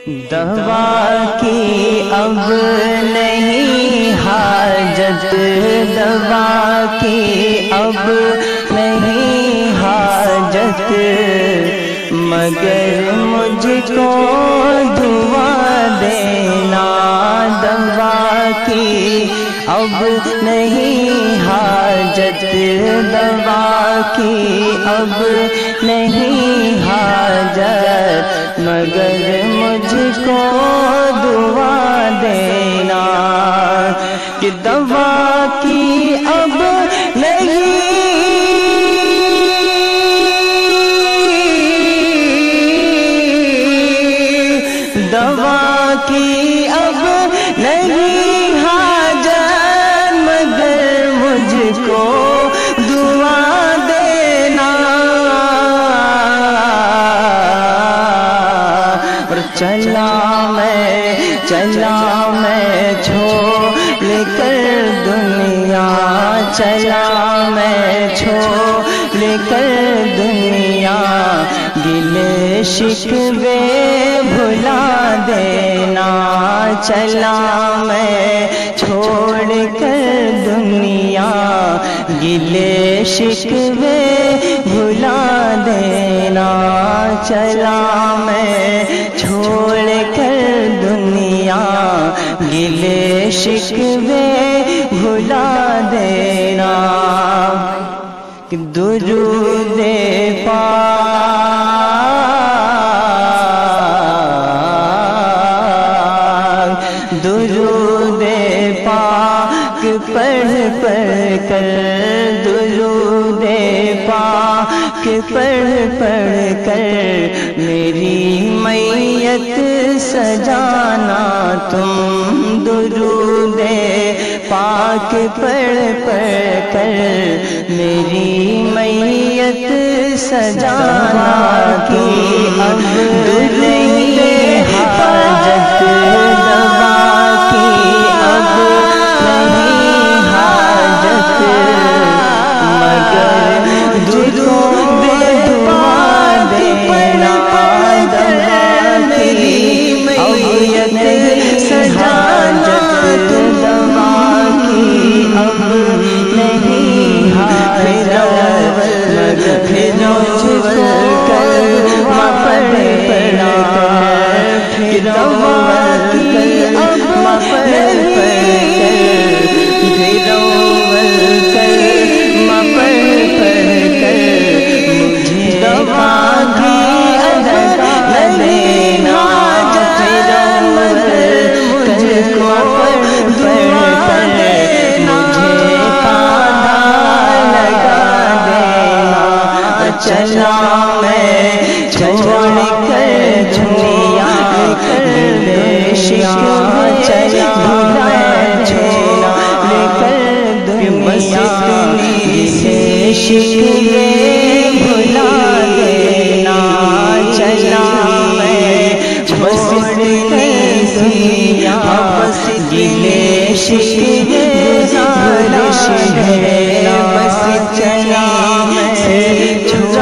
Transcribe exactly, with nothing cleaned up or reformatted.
دوا کی اب نہیں حاجت، دوا کی اب نہیں حاجت، مگر مجھ کو دعا دینا۔ دوا کی اب نہیں حاجت، دوا کی اب نہیں حاجت، مگر مجھ کو دعا دینا کہ دوا کی اب نہیں، دوا کی اب نہیں حاجت، مگر مجھ کو دعا دینا۔ اور چلا میں چلا میں چھوڑ کر دنیا، چلا میں چھوڑ کر دنیا، گلے شکوے بھلا دینا۔ چلا میں چھوڑ کر دنیا، گلے شکوے بھلا دینا۔ چلا میں چھوڑ کر دنیا، گلے شکوے بھلا دینا۔ درود پاک درود پاک پڑھ پڑھ کر، درود پاک پڑھ پڑھ کر میری میت سجانا تم۔ درود پاک پڑھ پڑھ کر میری میت سجانا کی اب نہیں حاجت، دوا کی اب نہیں حاجت، مگر درود دعا دینا۔ دوا کی میت سجانا تم، دوا کی اب نہیں حاجت، مگر پھر کلمہ پڑھنا، پھر دوا کی اب نہیں، پھر کلمہ پڑھ پڑھ کر مجھے دوا کی ادا لینا۔ مجھ کو پڑھ پڑھ کر مجھے کاندھا لگا دینا۔ چلا میں چھوڑ کر دنیا، گلے شکوے چلا میں چھوڑ کر دنیا، گلے شکوے بھلا دینا۔ چلا میں چھوڑ کر دنیا، بس گلے شکوے بھلا دینا۔ بس چلا میں